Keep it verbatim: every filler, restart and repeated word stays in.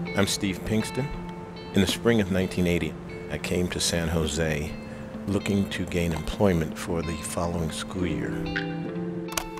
I'm Steve Pinkston. In the spring of nineteen eighty, I came to San Jose looking to gain employment for the following school year.